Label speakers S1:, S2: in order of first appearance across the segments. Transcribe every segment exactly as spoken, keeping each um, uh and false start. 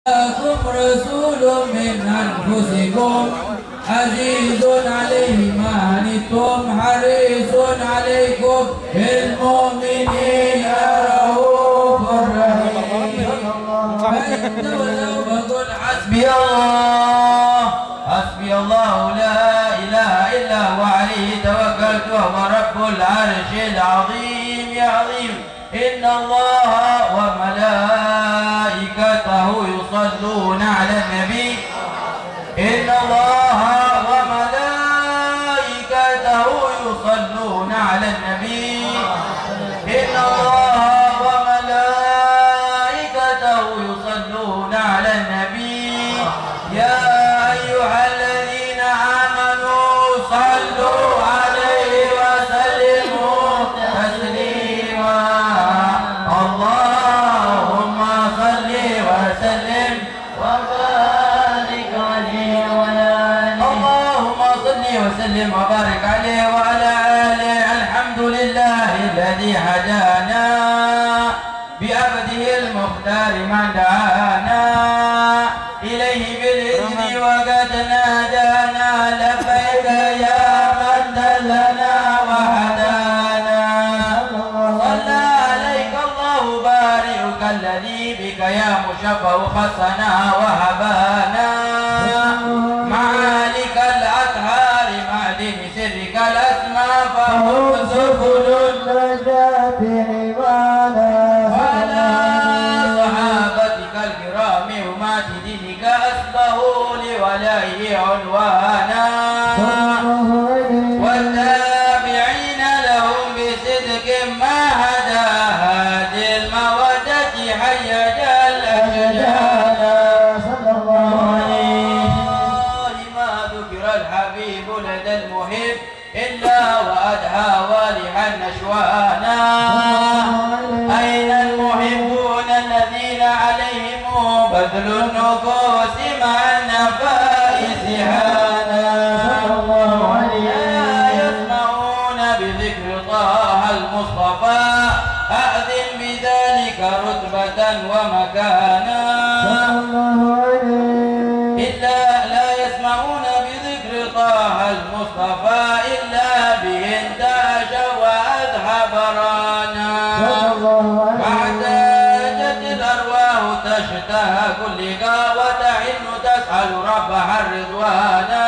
S1: جاءكم رسول من أنفسكم عزيز عليه ما عنتم حريص عليكم بالمؤمنين رؤوف رحيم. فإن تولوا فقل حسبي الله حسبي الله لا إله إلا هو عليه توكلت وهو رب العرش العظيم. يا عظيم إن الله وملائكته يصلون على النبي إن الله وملائكته يصلون على النبي إن الله وملائكته يصلون على النبي. يا أيها الذين آمنوا صلوا عليه وسلموا تسليما. اللهم صل وسلم وبارك عليه وعلى آله اللهم صل وسلم وبارك عليه وعلى آله. الحمد لله الذي هدانا بعبده المختار من دعانا إليه بالإذن وقد نادانا لبيك يا من دلنا وهدانا. صلى عليك الله بارئك الذي بك يا مشفع خصنا وهبانا معالك الأطهار معدن سرك الأسماء فهم سبل النجاة عبانا وعلى صحابتك الكرام ومات دينك أسبهوا لوليه عنوانا والتابعين لهم بصدق ما هدى هذه المودة حيج الأشجانا. صلى الله عليه ما ذكر الحبيب لدى المحب إلا وأدهى والحا نشوانا. أين المحبون الذين عليهم بذل النفوس مع النفائس هانا. لا يسمعون بذكر طه المصطفى أأذن بذلك رتبة ومكانا. إلا لا يسمعون بذكر طه المصطفى إلا به انتعش وأذهب رانا. واحتاجت الأرواح تشتهى كلها وتحن تسأل ربها الرضوانا.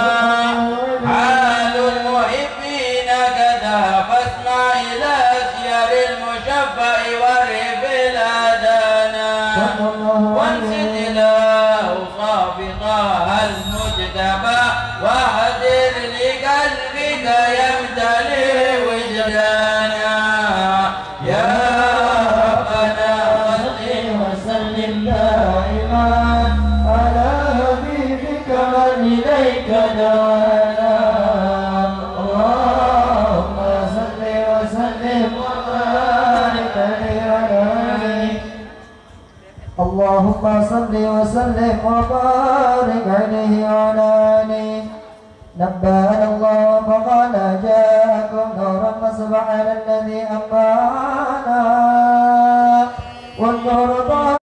S1: حال المحبين كذا فاسمع إلى سير المشفع ورب الأدانا. وانسد إلى أوصاف طه المجتبى واهدر لقلبك يمتلئ وجدانا. يا ربنا صل وسلم دائما على حبيبك من إليك دعانا. اللهم صل وسلم وبارك عليه وعلى آله اللهم صل وسلم وبارك عليه وعلى آله. لبيك